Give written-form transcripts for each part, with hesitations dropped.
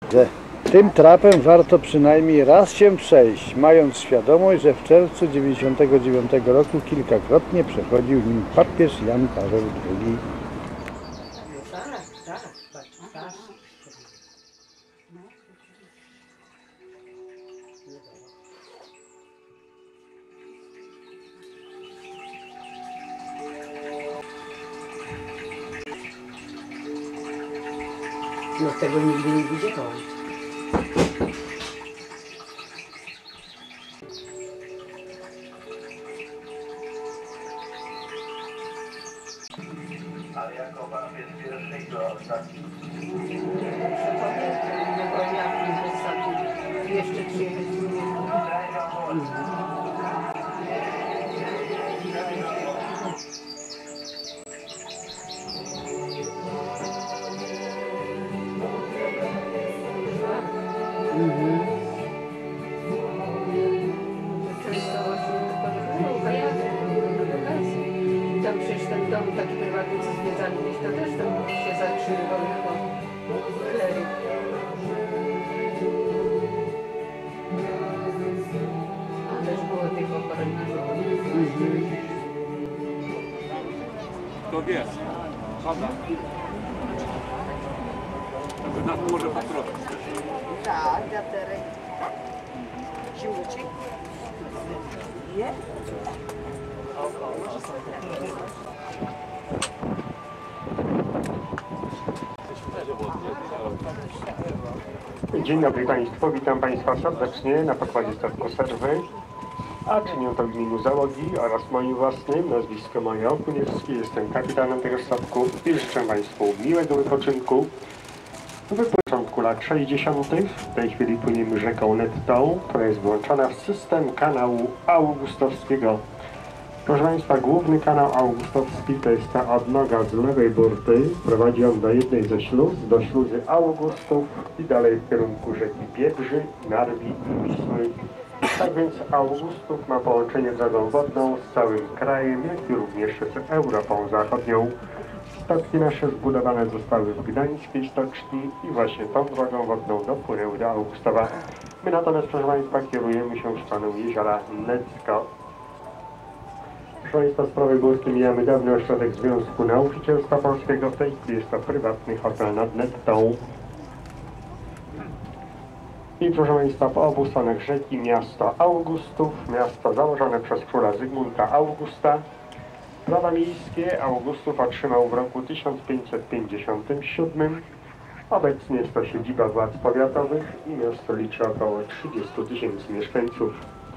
że tym trapem warto przynajmniej raz się przejść, mając świadomość, że w czerwcu 1999 roku kilkakrotnie przechodził nim papież Jan Paweł II. No tego nigdy nie widziałam. Ale jako papież pierwszy do ostatni. Jeszcze przyjechać z często właśnie tam przecież ten dom taki prywatny, co zwiedzali gdzieś, to też tam się zatrzymywał jako kleryk. A też było tych ochotników. To wiesz, pada. Nas może poprowadzić. Tak, wiaterek. Zimuci. Nie? Dzień dobry Państwu, witam Państwa serdecznie na pokładzie statku Serwy, a czynię to w imieniu załogi oraz moim własnym, nazwisko moje Okuniewski, jestem kapitanem tego statku i życzę Państwu miłego wypoczynku. W początku lat 60. w tej chwili płyniemy rzeką Nettą, która jest włączona w system kanału augustowskiego. Proszę Państwa, główny kanał augustowski to jest ta odnoga z lewej burty. Prowadzi on do jednej ze śluz, do śluzy Augustów i dalej w kierunku rzeki Biebrzy, Narwi i Wisły. Tak więc Augustów ma połączenie drogą wodną z całym krajem, jak i również z Europą Zachodnią. Statki nasze zbudowane zostały w gdańskiej stoczni i właśnie tą drogą wodną dopłynęły do Augustowa. My natomiast, proszę Państwa, kierujemy się w stronę jeziora Necko. Proszę Państwa, z prawej burty mijamy dawny ośrodek Związku Nauczycielstwa Polskiego. W tej chwili jest to prywatny hotel nad Nettą. I proszę Państwa, po obu stronach rzeki miasto Augustów, miasto założone przez króla Zygmunta Augusta. Prawa miejskie Augustów otrzymał w roku 1557. Obecnie jest to siedziba władz powiatowych i miasto liczy około 30 000 mieszkańców.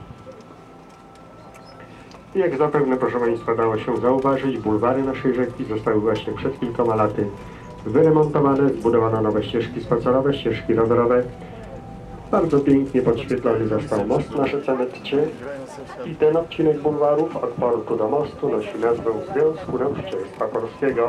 I jak zapewne, proszę Państwa, dało się zauważyć, bulwary naszej rzeki zostały właśnie przed kilkoma laty wyremontowane, zbudowano nowe ścieżki spacerowe, ścieżki rowerowe. Bardzo pięknie podświetlony został most na rzece Netcie i ten odcinek bulwarów od portu do mostu nosi nazwę Związku Nauczycielstwa Polskiego.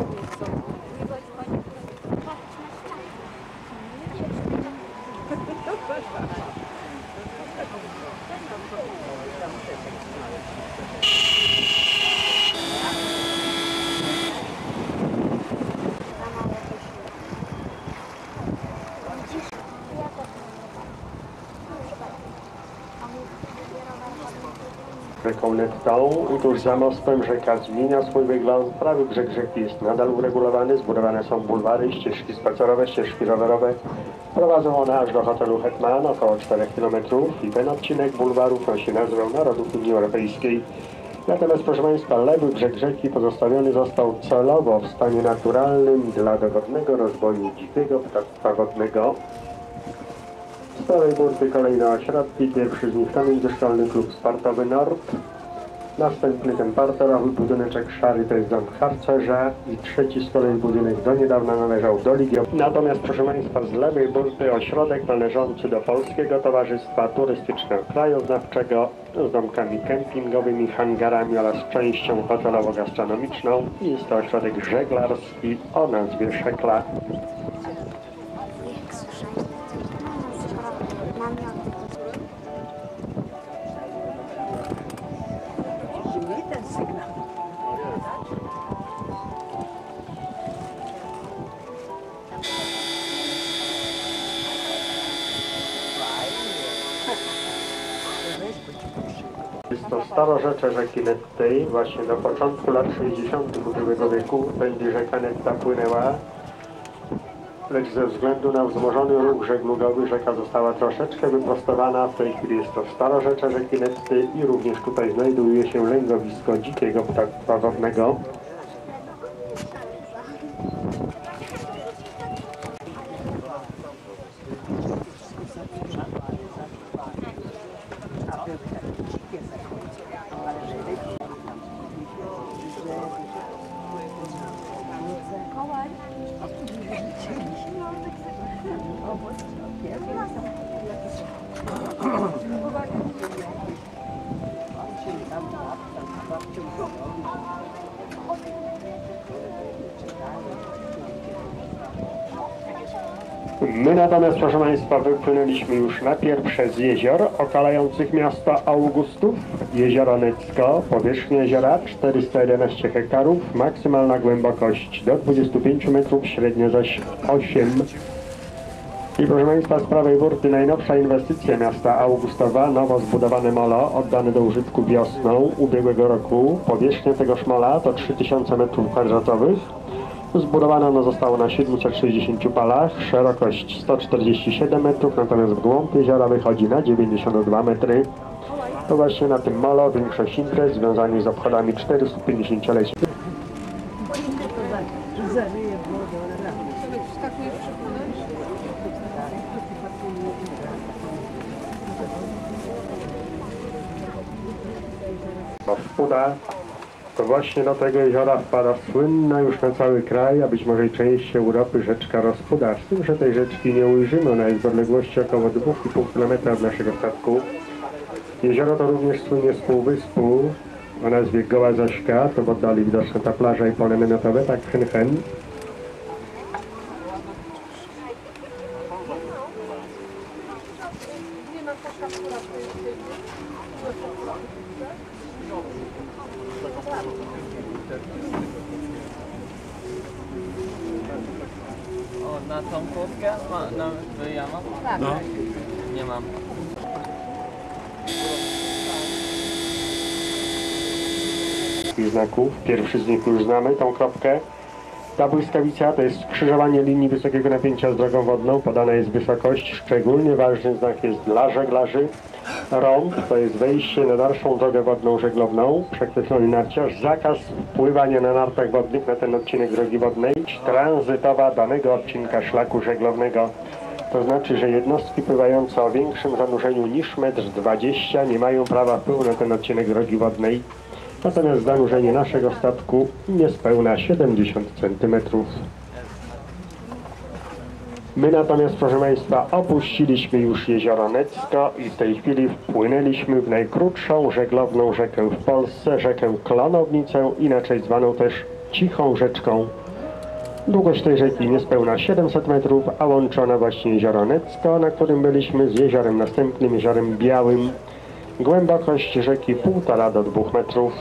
Rzeką Nettą i tuż za mostem rzeka zmienia swój wygląd. Prawy brzeg rzeki jest nadal uregulowany, zbudowane są bulwary, ścieżki spacerowe, ścieżki rowerowe. Prowadzą one aż do hotelu Hetman, około 4 km i ten odcinek bulwarów nosi nazwę Narodów Unii Europejskiej. Natomiast, proszę Państwa, lewy brzeg rzeki pozostawiony został celowo w stanie naturalnym dla dogodnego rozwoju dzikiego ptactwa wodnego. Z prawej burty kolejne ośrodki, pierwszy z nich to Międzyszkolny Klub Sportowy Nord, następny ten parterowy budyneczek szary to jest dom harcerza i trzeci z kolei budynek do niedawna należał do Ligi. Natomiast, proszę Państwa, z lewej burty ośrodek należący do Polskiego Towarzystwa Turystyczno-Krajoznawczego z domkami kempingowymi, hangarami oraz częścią hotelowo-gastronomiczną. Jest to ośrodek żeglarski o nazwie Szekla. Ten sygnał. Jest to starorzecze rzeki Nettej. Właśnie do początku lat 60. ubiegłego wieku będzie rzeka Netta płynęła, lecz ze względu na wzmożony ruch żeglugowy rzeka została troszeczkę wyprostowana. W tej chwili jest to starorzecze rzeki Nettej i również tutaj znajduje się lęgowisko dzikiego ptactwa wodnego. My natomiast, proszę Państwa, wypłynęliśmy już na pierwsze z jezior okalających miasto Augustów. Jezioro Necko, powierzchnia jeziora 411 hektarów, maksymalna głębokość do 25 metrów, średnio zaś 8. I proszę Państwa, z prawej burty najnowsza inwestycja miasta Augustowa, nowo zbudowane molo, oddane do użytku wiosną ubiegłego roku. Powierzchnia tego mola to 3000 m2. Zbudowane ono zostało na 760 palach, szerokość 147 metrów, natomiast w głąb jeziora wychodzi na 92 metry. To właśnie na tym molo większość imprez związanych z obchodami 450-lecia. Bo wpada, to właśnie do tego jeziora wpada słynna już na cały kraj, a być może i część Europy rzeczka Rozpuda. Z tym, że tej rzeczki nie ujrzymy, ona jest w odległości około 2,5 km od naszego statku. Jezioro to również słynie z półwyspu o nazwie Goła Zośka, to w oddali widoczna ta plaża i pole namiotowe, tak hen. O, na tą kurtkę? Ja mam? Tak. No. Nie mam. Znaków. Pierwszy z nich już znamy, tą kropkę. Ta błyskawica to jest skrzyżowanie linii wysokiego napięcia z drogą wodną. Podana jest wysokość. Szczególnie ważny znak jest dla żeglarzy. Rąb to jest wejście na dalszą drogę wodną żeglowną. Przekreślony narciarz. Zakaz wpływania na nartach wodnych na ten odcinek drogi wodnej. Tranzytowa danego odcinka szlaku żeglownego. To znaczy, że jednostki pływające o większym zanurzeniu niż 1,20 m nie mają prawa wpływu na ten odcinek drogi wodnej. Natomiast zanurzenie naszego statku niespełna 70 cm. My natomiast, proszę Państwa, opuściliśmy już jezioro Necko i w tej chwili wpłynęliśmy w najkrótszą żeglowną rzekę w Polsce, rzekę Klonownicę, inaczej zwaną też Cichą Rzeczką. Długość tej rzeki niespełna 700 metrów, a łączona właśnie jezioro Necko, na którym byliśmy, z jeziorem następnym, jeziorem Białym. Głębokość rzeki 1,5 do 2 metrów.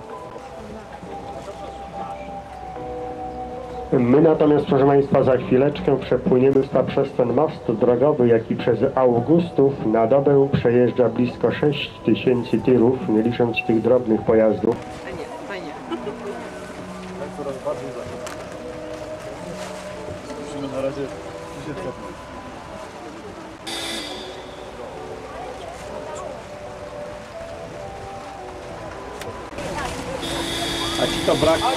My natomiast, proszę Państwa, za chwileczkę przepłyniemy przez ten most drogowy, jaki przez Augustów na dobę przejeżdża blisko 6000 tirów, nie licząc tych drobnych pojazdów. Fajnie. Musimy na razie się cofnąć. A ci to brak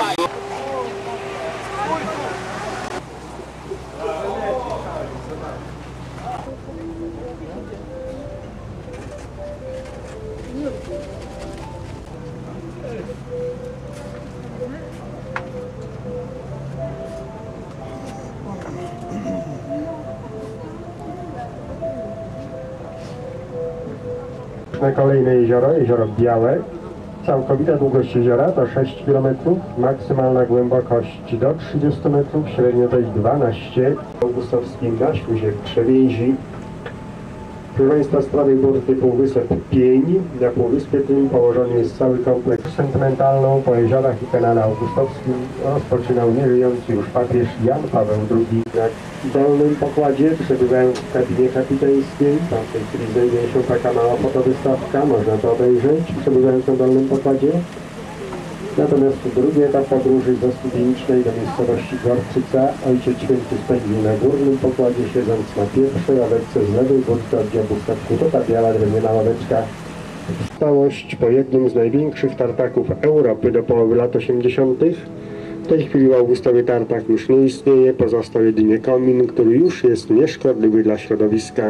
Na kolejne jezioro, jezioro Białe. Całkowita długość jeziora to 6 km, maksymalna głębokość do 30 metrów, średnio to jest 12. W augustowskim na śluzie w Przewiezi Proszę Państwa, z prawej burty półwysep Pień. Na półwyspie tym położony jest cały kompleks sentymentalną. Po jeziorach i kanale augustowskim rozpoczynał nieżyjący już papież Jan Paweł II. Na dolnym pokładzie, przebywając w kabinie kapitańskiej, tam w tej chwili znajduje się taka mała fotowystawka, można to obejrzeć, przebywając na dolnym pokładzie. Natomiast drugi etap podróży ze studienicznej do miejscowości Gorczyca Ojciec Święty spędził na górnym pokładzie, siedząc na pierwszej ławeczce z lewej burty od dziobu statku. To ta biała drewniana ławeczka. Całość po jednym z największych tartaków Europy do połowy lat 80. W tej chwili augustowy tartak już nie istnieje, pozostał jedynie komin, który już jest nieszkodliwy dla środowiska.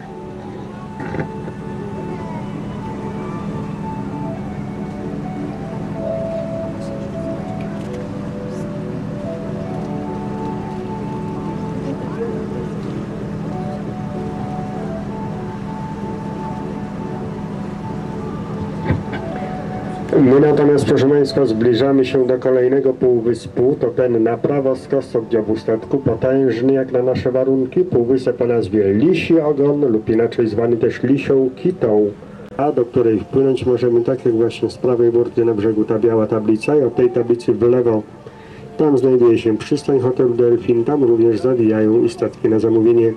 My natomiast, proszę Państwa, zbliżamy się do kolejnego półwyspu. To ten na prawo z kostok dziobu statku, potężny jak na nasze warunki. Półwysep o nazwie Lisi Ogon lub inaczej zwany też Lisią Kitą, a do której wpłynąć możemy tak jak właśnie z prawej burty na brzegu ta biała tablica i od tej tablicy w lewo. Tam znajduje się przystań hotelu Delfin, tam również zawijają i statki na zamówienie.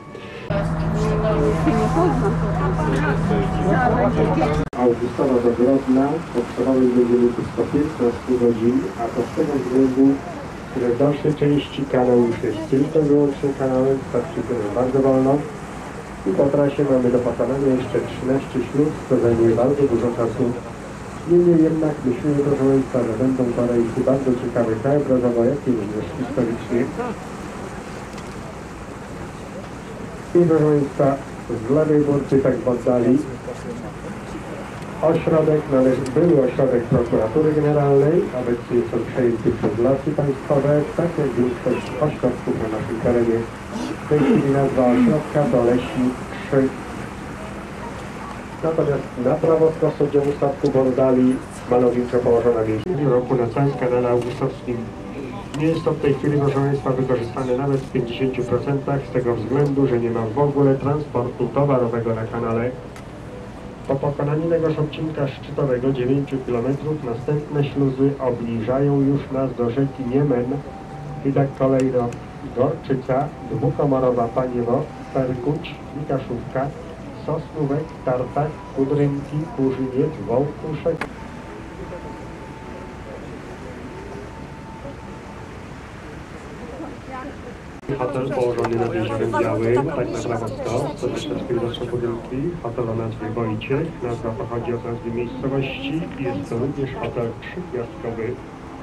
Augustowa do Grodna, podstawowej będziemy tu 115 godzin, a to z tego względu, że w dalszej części kanał już jest tylko i wyłącznie kanałem, starczy tyle bardzo wolno. I po trasie mamy do pokonania jeszcze 13 śluz, to zajmuje bardzo dużo czasu. Niemniej jednak myślimy, proszę Państwa, że będą to rejsy bardzo ciekawe, krajobrazowo, jak i również historycznie. I proszę Państwa, z lewej burty tak w oddali ośrodek, były ośrodek prokuratury generalnej, obecnie jest on przejęty przez Lasy Państwowe, tak jak większość ośrodków na naszym terenie. W tej chwili nazwa ośrodka to Leśnik 3. Natomiast na prawo z kostu dziobu statku Bordali malowniczo położona miejsce w roku na całym kanale augustowskim. Nie jest to w tej chwili, proszę Państwa, wykorzystane nawet w 50% z tego względu, że nie ma w ogóle transportu towarowego na kanale. Po pokonaniu tegoż odcinka szczytowego 9 km następne śluzy obniżają już nas do rzeki Niemen i tak kolejno Gorczyca, Dwukomorowa Paniewo, Perkuć, Mikaszówka, Sosnówek, Tartak, Kudrynki, Kurzyniec, Wołtuszek. Hotel położony nad Jeziorem Białym, tak na prawo 100, to też są budynki. Hotel o nazwie Wojciech, nazwa pochodzi od nazwy miejscowości i jest to również hotel trzygwiazdkowy.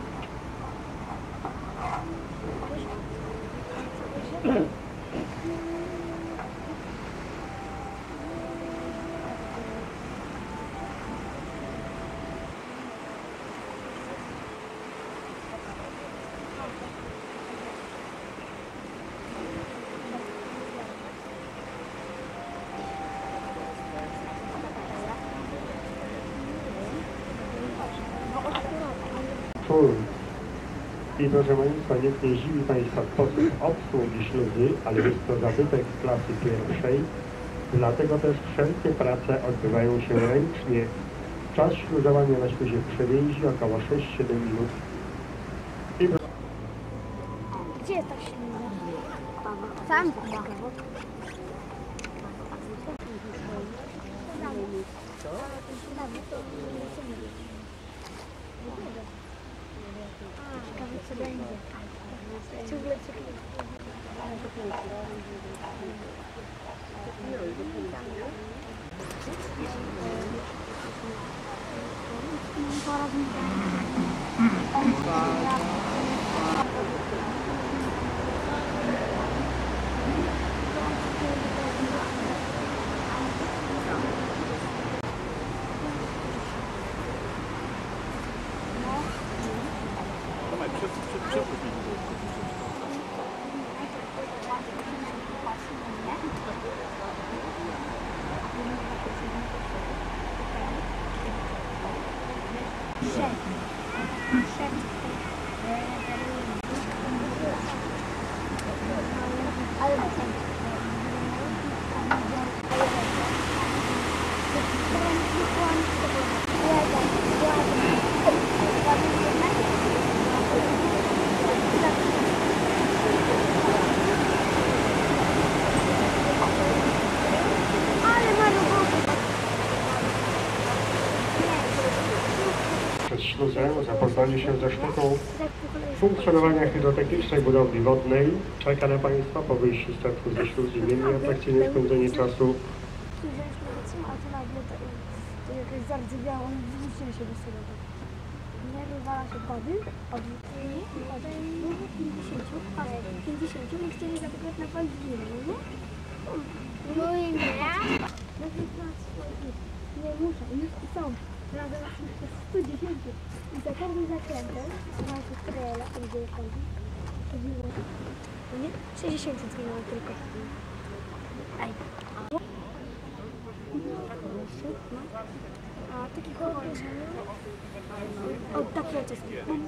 I proszę Państwa, niech nie zdziwi Państwa sposób obsługi śluzy, ale jest to zabytek klasy pierwszej, dlatego też wszelkie prace odbywają się ręcznie. Czas śluzowania na śluzie przewięzi około 6-7 minut. Gdzie jest ta śluza? Tam chyba. Ciekawe co będzie. Ciągle Cześć. wiedzę, zapoznanie się ze sztuką funkcjonowania hydrotechnicznej budowli wodnej. Czeka na Państwa po wyjściu statku ze śluzy mniej atrakcyjne spędzenie czasu. A to nagle to jakaś zardzewiała, on wrzucił się do sobie. Nie wywala się wody od 50, a 50, więc chcieli zabrać na Waldwinę, nie? No i nie. Nie muszę, już są. Razem przez 110 i za każdym zakrętem mają się trele, gdzie je chodzi. Nie? 60 zginęło tylko. Aj. A taki kolor. O, taki oczek.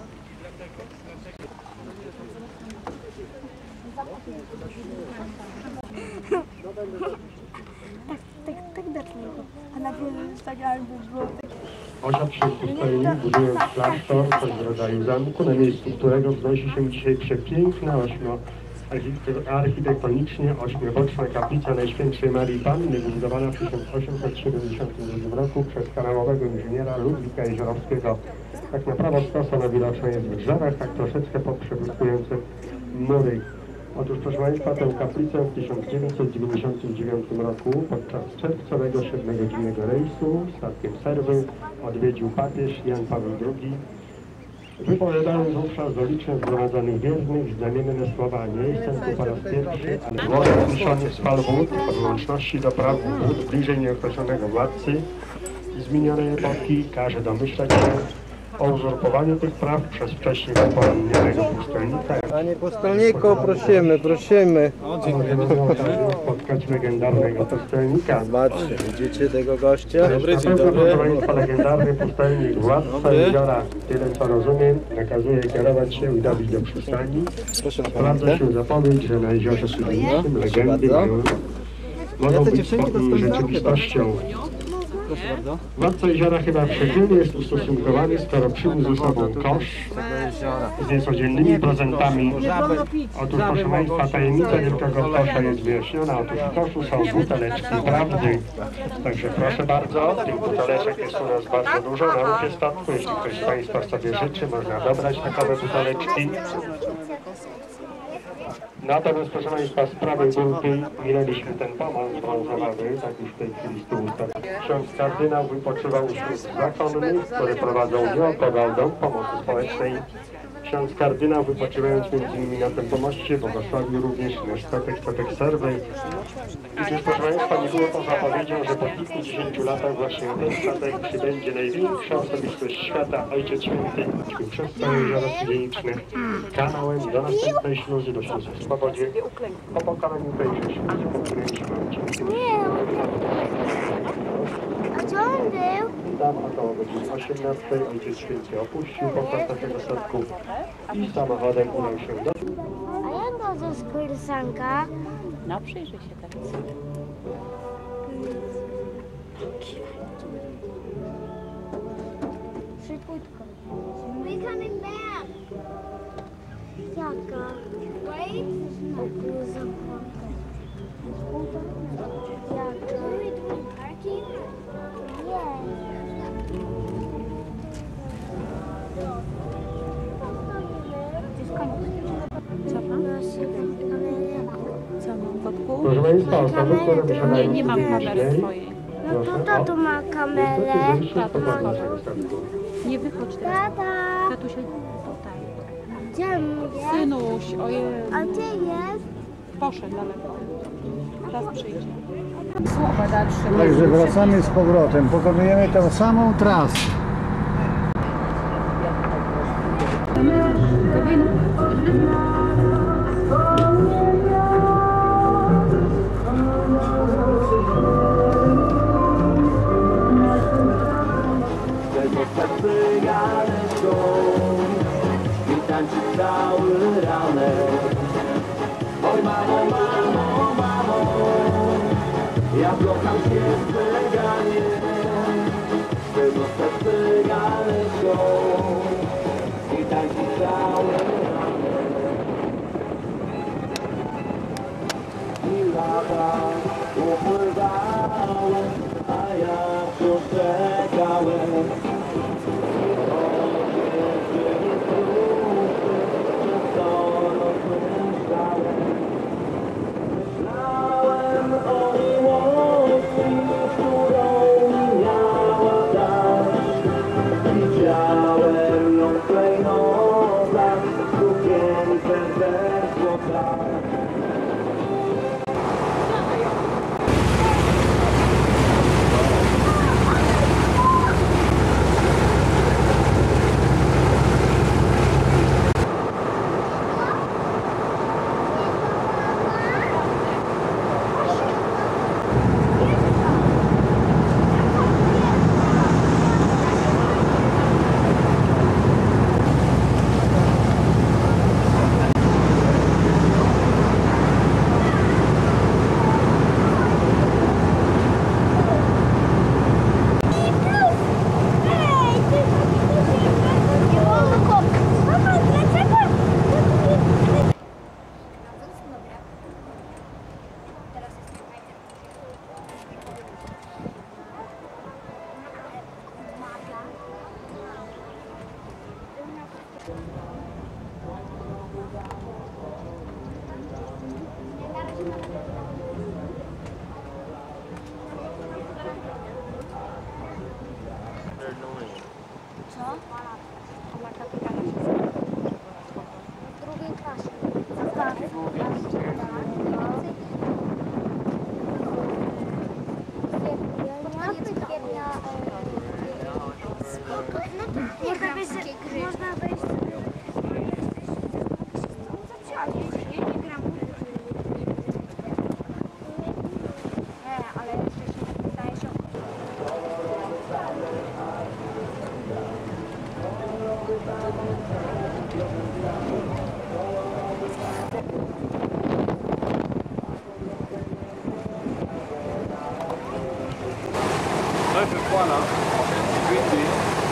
Tak dacznie go. A na Instagramie było... Osiadł się w pustelni, budując klasztor, coś w rodzaju zamku, na miejscu którego wznosi się dzisiaj przepiękna architektonicznie ośmioboczna kaplica Najświętszej Marii Panny, wybudowana w 1872 roku przez kanałowego inżyniera Ludwika Jeziorowskiego. Tak na prawo stosa widoczna jest w drzewach, tak troszeczkę poprzebyskujące mury. Otóż, proszę Państwa, tę kaplicę w 1999 roku podczas czerwcowego 7-godzinnego rejsu statkiem Serwy odwiedził papież Jan Paweł II. Wypowiadając wówczas do licznie zgromadzonych wiernych znamienne słowa: nie jestem tu po raz pierwszy, ale głos zniszczony z fal wód, od łączności do praw wód bliżej nieokreślonego władcy z minionej epoki każe domyślać się o uzurpowaniu tych praw przez wcześniej wspomnianego pustelnika. Panie pustelniku, prosimy. Możemy spotkać legendarnego pustelnika. Zobaczcie, widzicie tego gościa? Dobry, dzień dobry. Proszę Państwa, legendarny pustelnik, władca jeziora, tyle co rozumiem, nakazuje kierować się i dobić do przystani. Sprawdza się zapowiedź, że na jeziorze Studenckim legendy mogą być rzeczywistością. Proszę bardzo. Władca jeziora chyba szczególnie jest ustosunkowany, skoro przyniósł ze sobą kosz z niecodziennymi prezentami. Otóż, proszę Państwa, tajemnica wielkiego kosza jest wyjaśniona. Otóż w koszu są buteleczki prawdy. Także proszę bardzo, tych buteleczek jest u nas bardzo dużo na ruchie statku. Jeśli ktoś z Państwa sobie życzy, można dobrać takowe buteleczki. Natomiast, proszę Państwa, z prawej górki minęliśmy ten pomost brązowy, tak już w tej chwili z tyłu stoi. Ksiądz kardynał wypoczywał wśród zakonnych, które prowadzą nieopodal dom pomocy społecznej. Ksiądz kardynał, wypoczywając m.in. na tym pomoście, błogosławił również nasz statek Serwy. I też, proszę Państwa, nie było to zapowiedzią, że po kilkudziesięciu latach właśnie ten statek przybędzie największa osobistość świata, Ojciec Święty, przez całe jezioro Studieniczne, kanałem do następnej śluzy, do śluzy w Swobodzie, po pokonaniu tejże śluzy, po której się odcinkiem. A co on był? Tam około godziny 18 Ojciec Święty opuścił pokład naszego statku i samochodem udał się do... A jak to ze skórsanka? No przyjrzyj się teraz. Szybciutko. We coming back. Jaka? Wait. Jaka? Are we doing parking? Proszę Państwa, osoby, które wysiadają Nie mam kamery swojej. No to tato ma kamerę. Nie wychodź teraz. Tata. Tatuś tutaj. Gdzie mówię? Synuś, ojej. A gdzie jest? Poszedł daleko. Teraz przyjdzie. Słowa dalsze. Także wracamy z powrotem. Pokonujemy tę samą trasę. Cały ranek. Oj mamo, mamo, mamo, ja kocham się w cyganie, tego z cyganeczką i tańczy cały ranek. I lata upływały, a ja wciąż czekałem. Najpierw pana, windy.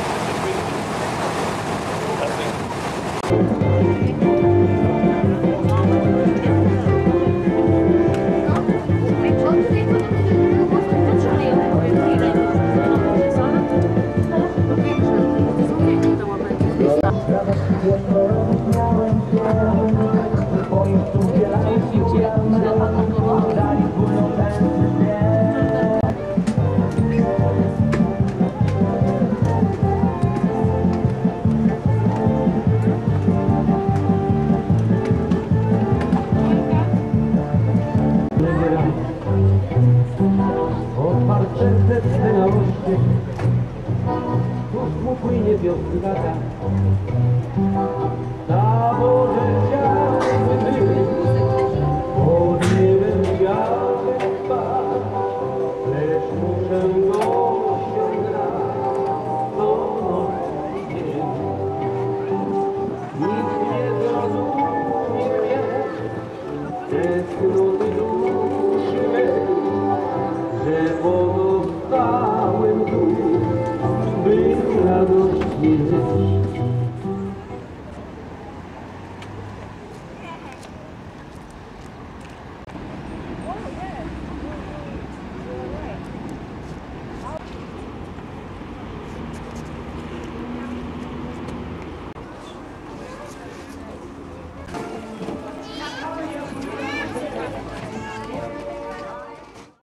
Otwarte serce na uściech, tuż mu płynie wiosna tak. Na morze chciałbym być, pod niebem białym spać, lecz muszę gościom grać, co noc i dzień. Nikt nie zrozumie mnie, tęsknoty duszy mej, że pozostałem tu, by radośnie żyć.